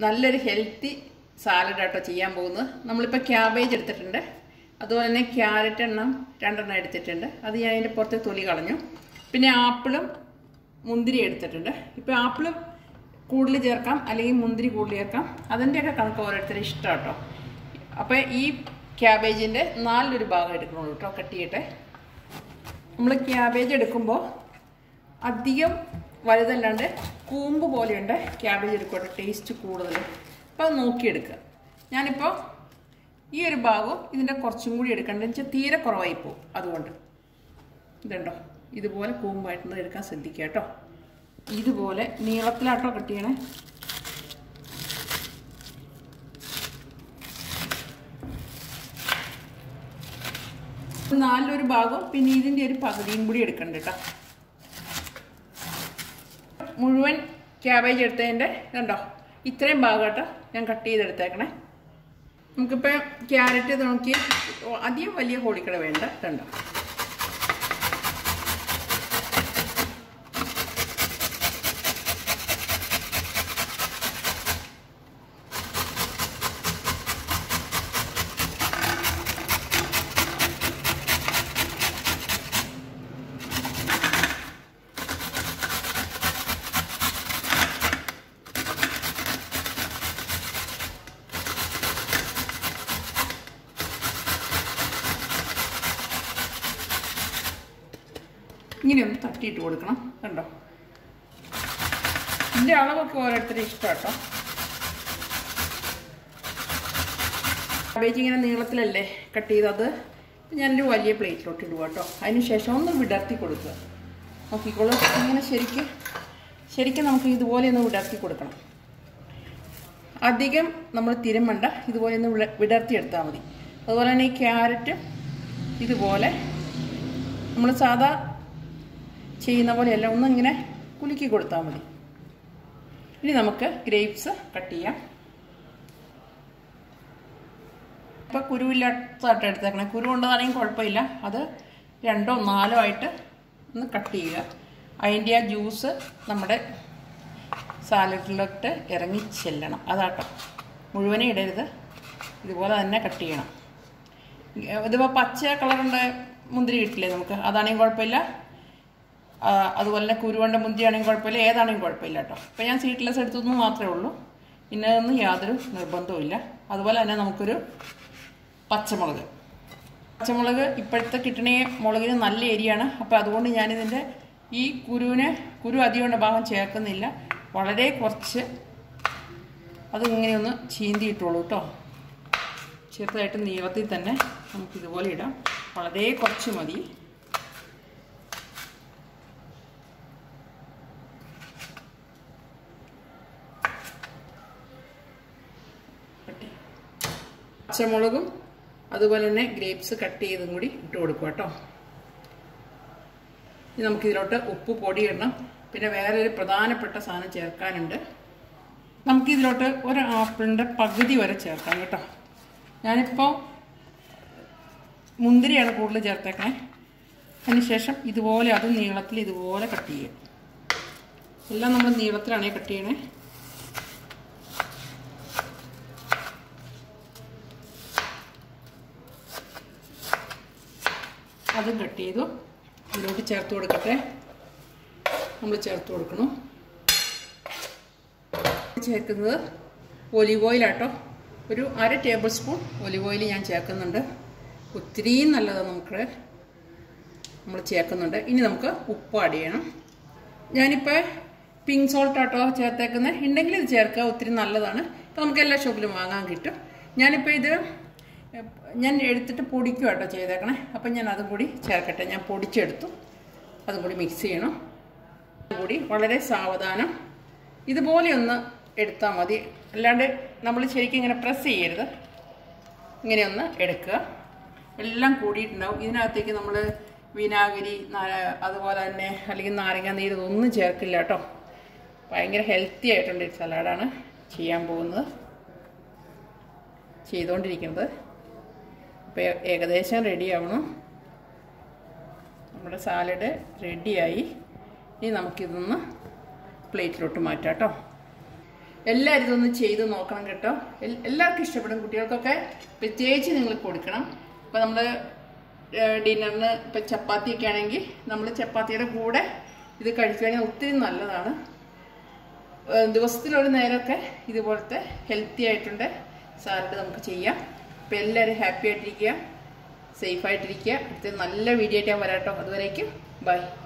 നല്ലൊരു healthy salad ആട്ടോ ചെയ്യാൻ പോകുന്നത്. നമ്മളിപ്പോൾ ക്യാബേജ് എടുത്തിട്ടുണ്ട്, അതുപോലെ തന്നെ ക്യാരറ്റ് രണ്ടെണ്ണം എടുത്തിട്ടുണ്ട്. അത് ഞാൻ അതിൻ്റെ പുറത്ത് തൊലി കളഞ്ഞു. പിന്നെ ആപ്പിളും മുന്തിരി എടുത്തിട്ടുണ്ട്. ഇപ്പോൾ ആപ്പിളും കൂടുതൽ ചേർക്കാം, അല്ലെങ്കിൽ മുന്തിരി കൂടുതൽ ചേർക്കാം. അതിൻ്റെയൊക്കെ കണക്ക് ഓരോരുത്തരും ഇഷ്ടം കേട്ടോ. അപ്പോൾ ഈ ക്യാബേജിൻ്റെ 4 ഭാഗം എടുക്കണുള്ളൂ കേട്ടോ, കട്ട് ചെയ്യട്ടെ. നമ്മൾ ക്യാബേജ് എടുക്കുമ്പോൾ അധികം വലുതല്ലാണ്ട് കൂമ്പ് പോലെയുണ്ട് ക്യാബേജ് എടുക്കട്ടെ, ടേസ്റ്റ് കൂടുതൽ. അപ്പോൾ അത് നോക്കിയെടുക്കുക. ഞാനിപ്പോൾ ഈ ഒരു ഭാഗവും ഇതിൻ്റെ കുറച്ചും കൂടി എടുക്കേണ്ടത് വെച്ചാൽ തീരെ കുറവായി പോകും. അതുകൊണ്ട് ഇതുണ്ടോ, ഇതുപോലെ കൂമ്പായിട്ടൊന്ന് എടുക്കാൻ ശ്രദ്ധിക്കുക കേട്ടോ. ഇതുപോലെ നീളത്തിലാട്ടോ കട്ട് ചെയ്യണേ. നാലിലൊരു ഭാഗവും പിന്നെ ഇതിൻ്റെ ഒരു പകുതിയും കൂടി എടുക്കണ്ട കേട്ടോ. മുഴുവൻ ക്യാബേജ് എടുത്തതിൻ്റെ കണ്ടോ ഇത്രയും ഭാഗം കേട്ടോ ഞാൻ കട്ട് ചെയ്തെടുത്തേക്കണേ. നമുക്കിപ്പോൾ ക്യാരറ്റ് നോക്കി അധികം വലിയ ഹോളിക്കട വേണ്ട. കണ്ടോ ഇങ്ങനെയൊന്ന് തട്ടിയിട്ട് കൊടുക്കണം. കണ്ടോ ഇതിൻ്റെ അളവൊക്കെ ഓരോരുത്തരും ഇഷ്ടം കേട്ടോ. ക്യാബേജ് ഇങ്ങനെ നീളത്തിലല്ലേ കട്ട് ചെയ്തത്, ഞാനൊരു വലിയ പ്ലേറ്റിലോട്ട് ഇടുക കേട്ടോ. അതിന് ശേഷം ഒന്ന് വിടർത്തി കൊടുക്കുക. നോക്കിക്കോളൂ, ഇങ്ങനെ ശരിക്കും നമുക്ക് ഇതുപോലെ ഒന്ന് വിടർത്തി കൊടുക്കണം. അധികം നമ്മൾ തിരുമണ്ട, ഇതുപോലെ ഒന്ന് വിടർത്തി എടുത്താൽ മതി. അതുപോലെ തന്നെ ഈ ക്യാരറ്റ് ഇതുപോലെ നമ്മൾ സാധാ ചെയ്യുന്ന പോലെയല്ല, ഒന്നിങ്ങനെ കുലുക്കി കൊടുത്താൽ മതി. ഇനി നമുക്ക് ഗ്രേപ്സ് കട്ട് ചെയ്യാം. ഇപ്പോൾ കുരുവില്ലാത്തതായിട്ട് എടുത്തേക്കണം. കുരു കൊണ്ടതാണെങ്കിൽ കുഴപ്പമില്ല. അത് 2 or 4 ആയിട്ട് ഒന്ന് കട്ട് ചെയ്യുക. അതിൻ്റെ ആ ജ്യൂസ് നമ്മുടെ സാലഡിലോട്ട് ഇറങ്ങി ചെല്ലണം. അതാട്ടോ, മുഴുവനെ ഇടരുത്, ഇതുപോലെ തന്നെ കട്ട് ചെയ്യണം. ഇതിപ്പോൾ പച്ച കളറുണ്ട് മുന്തിരി കിട്ടില്ലേ നമുക്ക്, അതാണെങ്കിൽ കുഴപ്പമില്ല. അതുപോലെ തന്നെ കുരുവണ്ട മുന്തിരിയാണെങ്കിൽ കുഴപ്പമില്ല, ഏതാണെങ്കിൽ കുഴപ്പമില്ല കേട്ടോ. അപ്പോൾ ഞാൻ സീഡ്ലെസ് എടുത്തതെന്ന് മാത്രമേ ഉള്ളൂ, ഇന്നതൊന്നും യാതൊരു നിർബന്ധവുമില്ല. അതുപോലെ തന്നെ നമുക്കൊരു പച്ചമുളക് ഇപ്പോഴത്തെ കിട്ടണേ മുളകിന് നല്ല എരിയാണ്. അപ്പോൾ അതുകൊണ്ട് ഞാനിതിൻ്റെ ഈ കുരു അധികമുള്ള ഭാഗം ചേർക്കുന്നില്ല, വളരെ കുറച്ച് അതിങ്ങനെയൊന്ന് ചീന്തിയിട്ടുള്ളൂ കേട്ടോ. ചെറുതായിട്ട് നീളത്തിൽ തന്നെ നമുക്കിതുപോലെ ഇടാം, വളരെ കുറച്ച് മതി. പച്ചമുളകും അതുപോലെ തന്നെ ഗ്രേപ്സ് കട്ട് ചെയ്തും കൂടി ഇട്ട് കൊടുക്കുക കേട്ടോ. ഇനി നമുക്കിതിലോട്ട് ഉപ്പ് പൊടി ഇടണം. പിന്നെ വേറൊരു പ്രധാനപ്പെട്ട സാധനം ചേർക്കാനുണ്ട്. നമുക്കിതിലോട്ട് ഒരു ആപ്പിളിൻ്റെ പകുതി വരെ ചേർക്കാം കേട്ടോ. ഞാനിപ്പോൾ മുന്തിരിയാണ് കൂടുതൽ ചേർത്തേക്കണേ. അതിനുശേഷം ഇതുപോലെ അത് നീളത്തിൽ ഇതുപോലെ കട്ട് ചെയ്യുക. എല്ലാം നമ്മൾ നീളത്തിലാണ് കട്ട് ചെയ്യണേ. അതും കട്ട് ചെയ്തു ഇതിലോട്ട് ചേർത്ത് കൊടുക്കട്ടെ. നമ്മൾ ചേർത്ത് കൊടുക്കണം. ചേർക്കുന്നത് ഒലിവ് ഓയിലാട്ടോ. ഒരു 1/2 ടേബിൾ സ്പൂൺ ഒലിവ് ഓയിൽ ഞാൻ ചേർക്കുന്നുണ്ട്. ഒത്തിരി നല്ലതാണ് നമ്മൾ ചേർക്കുന്നുണ്ട്. ഇനി നമുക്ക് ഉപ്പ് ആഡ് ചെയ്യണം. ഞാനിപ്പോൾ പിങ്ക് സോൾട്ട് ആട്ടോ ചേർത്തേക്കുന്നത്. ഉണ്ടെങ്കിൽ ഇത് ചേർക്കുക, ഒത്തിരി നല്ലതാണ്. ഇപ്പോൾ നമുക്ക് എല്ലാ ഷോപ്പിലും വാങ്ങാൻ കിട്ടും. ഞാനിപ്പോൾ ഇത് ഞാൻ എടുത്തിട്ട് പൊടിക്കുക കേട്ടോ ചെയ്തേക്കണേ. അപ്പം ഞാൻ അതും കൂടി ചേർക്കട്ടെ. ഞാൻ പൊടിച്ചെടുത്തു, അതും കൂടി മിക്സ് ചെയ്യണം. കൂടി വളരെ സാവധാനം ഇതുപോലെ ഒന്ന് എടുത്താൽ മതി. അല്ലാണ്ട് നമ്മൾ ശരിക്കും ഇങ്ങനെ പ്രസ് ചെയ്യരുത്. ഇങ്ങനെയൊന്ന് എടുക്കുക. എല്ലാം കൂടിയിട്ടുണ്ടാവും. ഇതിനകത്തേക്ക് നമ്മൾ വിനാഗിരി അതുപോലെ തന്നെ അല്ലെങ്കിൽ നാരങ്ങ നീര് ഇതൊന്നും ചേർക്കില്ല കേട്ടോ. ഭയങ്കര ഹെൽത്തി ആയിട്ടുള്ള ഒരു സലാഡാണ് ചെയ്യാൻ പോകുന്നത്, ചെയ്തുകൊണ്ടിരിക്കുന്നത്. അപ്പോൾ ഏകദേശം റെഡി ആവണം. നമ്മുടെ സാലഡ് റെഡിയായി. ഇനി നമുക്കിതൊന്ന് പ്ലേറ്റിലോട്ട് മാറ്റാം കേട്ടോ. എല്ലാവരും ഇതൊന്ന് ചെയ്ത് നോക്കണം കേട്ടോ. എല്ലാവർക്കും ഇഷ്ടപ്പെടും. കുട്ടികൾക്കൊക്കെ പ്രത്യേകിച്ച് നിങ്ങൾ കൊടുക്കണം. അപ്പോൾ നമ്മൾ ഡിന്നറിന് ഇപ്പം ചപ്പാത്തിയൊക്കെ ആണെങ്കിൽ നമ്മൾ ചപ്പാത്തിയുടെ കൂടെ ഇത് കഴിക്കുകയാണെങ്കിൽ ഒത്തിരി നല്ലതാണ്. ദിവസത്തിലൊരു നേരമൊക്കെ ഇതുപോലത്തെ ഹെൽത്തി ആയിട്ടുണ്ട് സാലഡ് നമുക്ക് ചെയ്യാം. അപ്പോൾ എല്ലാവരും ഹാപ്പി ആയിട്ടിരിക്കുക, സേഫായിട്ടിരിക്കുക. അടുത്ത നല്ല വീഡിയോ ആയിട്ട് ഞാൻ വരാം കേട്ടോ. അതുവരേക്കും ബൈ.